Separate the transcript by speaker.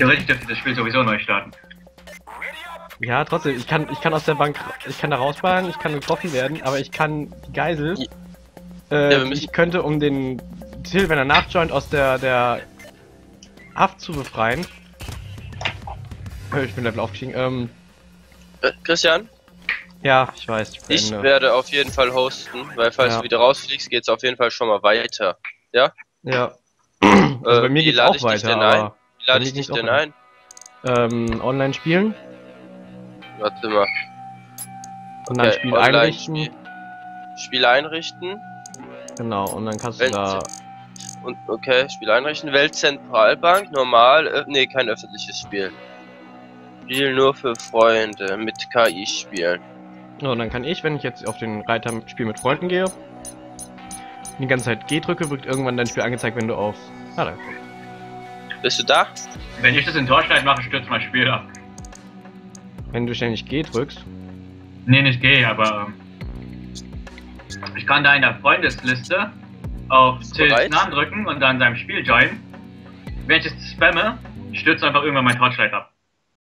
Speaker 1: Theoretisch dürfte das Spiel sowieso neu starten.
Speaker 2: Ja, trotzdem, ich kann aus der Bank, ich kann da rausballen, ich kann getroffen werden, aber ich kann die Geisel, ich könnte, um den Till, wenn er nachjoint, aus der Haft zu befreien. Ich bin Level aufgestiegen,
Speaker 3: Christian?
Speaker 2: Ja, ich weiß.
Speaker 3: Ich werde auf jeden Fall hosten, weil falls du wieder rausfliegst, geht's auf jeden Fall schon mal weiter. Ja?
Speaker 2: Ja. Also bei mir geht's auch weiter, aber...
Speaker 3: Wie lade ich dich denn ein?
Speaker 2: Online spielen.
Speaker 3: Warte mal.
Speaker 2: Und dann Spiel einrichten.
Speaker 3: Spiel einrichten.
Speaker 2: Genau, und dann kannst du da...
Speaker 3: Und okay, Spiel einrichten. Weltzentralbank, normal, nee, kein öffentliches Spiel. Spiel nur für Freunde, mit KI spielen.
Speaker 2: Ja, und dann kann ich, wenn ich jetzt auf den Reiter Spiel mit Freunden gehe, die ganze Zeit G drücke, wird irgendwann dein Spiel angezeigt, wenn du auf... Ah, da.
Speaker 3: Bist du da?
Speaker 1: Wenn ich das in Torchlight mache, stürzt mein Spiel ab.
Speaker 2: Wenn du ständig G drückst?
Speaker 1: Nee, nicht G, aber... ich kann da in der Freundesliste auf Tills Namen drücken und dann seinem Spiel joinen. Wenn ich es spamme, stürzt einfach irgendwann mein Torchlight ab.